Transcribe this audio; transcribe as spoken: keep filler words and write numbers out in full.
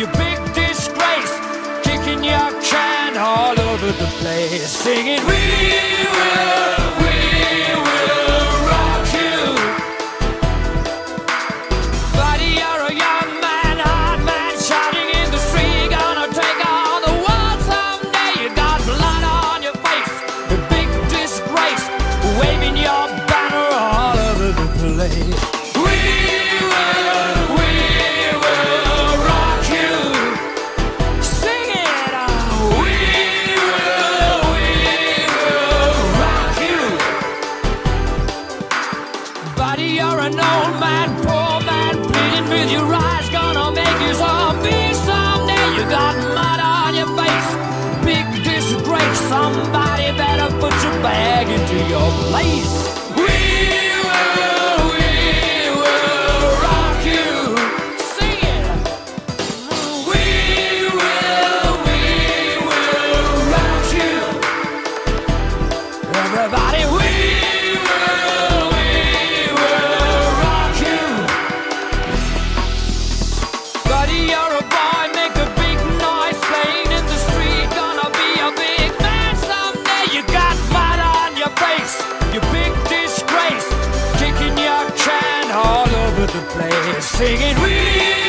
you big disgrace, kicking your can all over the place, singing, we will, we will rock you. Buddy, you're a young man, hard man, shouting in the street, gonna take on the world someday. You got blood on your face, the big disgrace, waving your banner all over the place. We will, we will rock you. Sing it out. We will, we will rock you. Buddy, you're an old man, poor man, pleading with your eyes, gonna make you zombie someday. You got mud on your face, big disgrace. Somebody better put your bag into your place. We will, we will rock you. Sing it. We will, we will rock you. Everybody, we will, we will rock you. Buddy, you're a boy, make a big noise, playing in the street, gonna be a big man someday. You got mud on your face, you big disgrace, kicking your can all over the place, singing, we